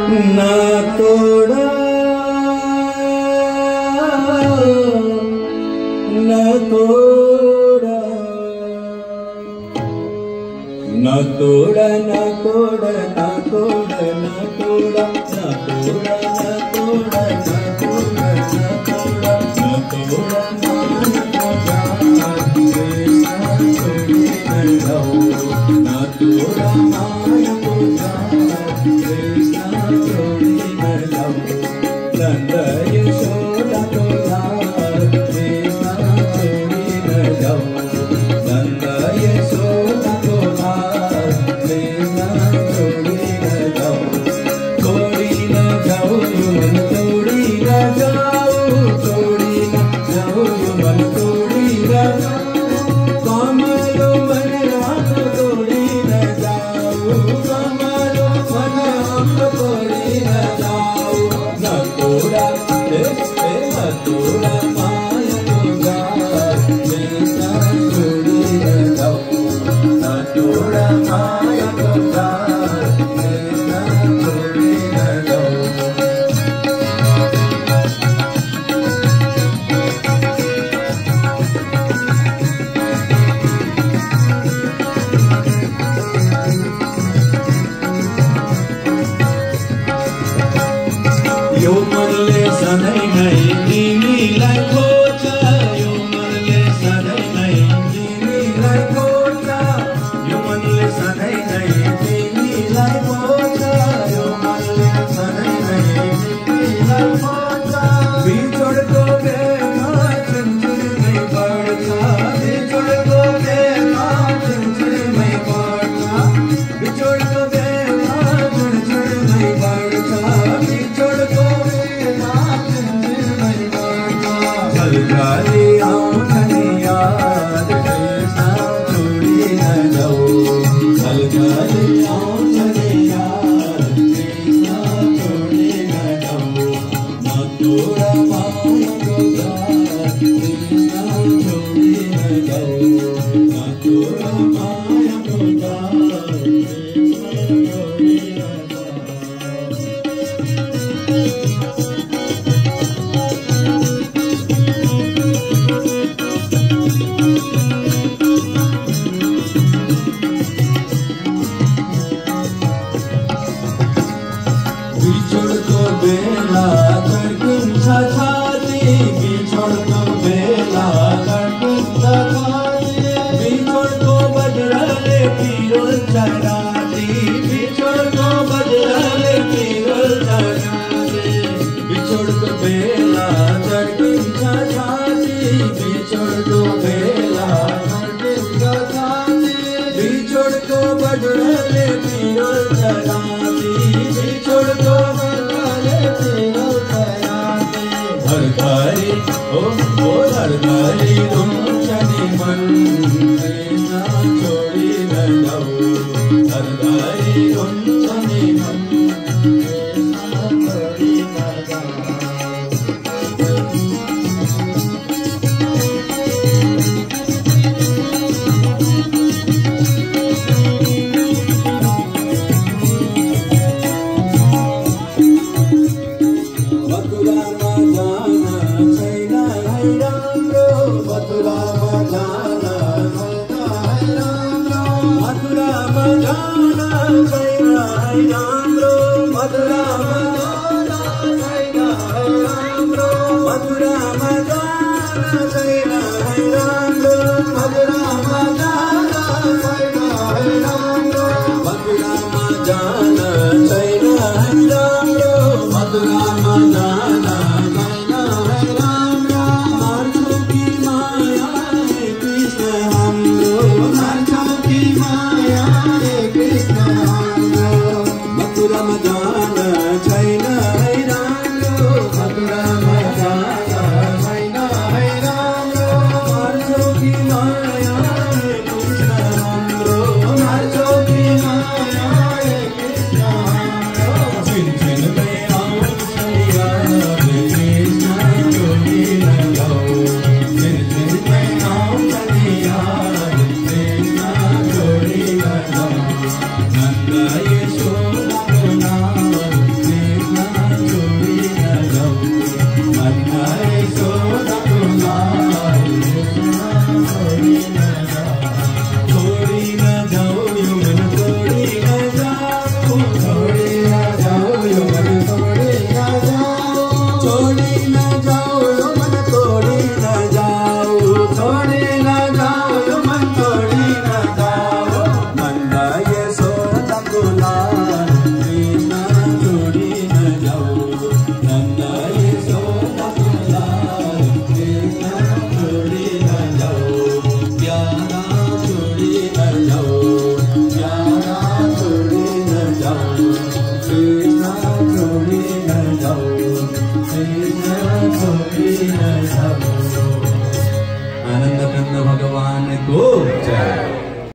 ना तोड़ा ना तोड़ा ना तोड़ा ना तोड़ा ना तोड़ा ना तोड़ा ना तोड़ा ना तोड़ा ना तोड़ा ना तोड़ा ना तोड़ा ना तोड़ा माया को कृष्ण छोड़ी न जाओ नंद यशोदा को कृष्ण छोड़ी न जाओ नंद यशोदा को कृष्ण छोड़ी न जाओ छोड़ी न जाओ मन छोड़ी न जाओ छोड़ी न जाओ मन छोड़ी न जाओ कमलो मन रात छोड़ी न जाओ कमलो मन रात छोड़ी न जाओ न तोड़ा न तोड़ा माया तोड़ा कृष्ण छोड़ी न जाओ न तोड़ा माया तोड़ा कृष्ण छोड़ी न जाओ यो मनले सधैँ नै तिमीलाई खोज्छ यो मनले सधैँ नै तिमीलाई खोज्छ यो मनले सधैँ नै तिमीलाई खोज्छ यो मनले सधैँ नै तिमीलाई खोज्छ बिछोडको बेला चुनचुनमै बढ्छ बिछोडको बेला चुनचुनमै बढ्छ बिछोडको बेला चुनचुनमै बढ्छ बिछोडको झलकारी आउँछन् याद कृष्ण छोडी न जाऊ झलकारी आउँछन् याद कृष्ण छोडी न जाऊ न तोरा मायाको गाथ कृष्ण छोडी न जाऊ न तोरा मायाको गाथ कृष्ण छोडी न बिछोडको बेला धड्किन्छ छाती बिछोडको बेला धड्किन्छ छाती बिछोडको बज्रले पिरोल्छ राती बिछोडको बज्रले पिरोल्छ राती बिछोडको बेला धड्किन्छ छाती बिछोडको बेला धड्किन्छ छाती बिछोडको बज्रले पिरोल्छ राती बिछोडको बज्रले पिरोल्छ राती धरकारी ओ धरकारी रुन्छ नि मन कृष्ण छोडी न जाऊ धरकारी रुन्छ नि मन कृष्ण छोडी न जाऊ मथुरामा जान छैन है राम्रो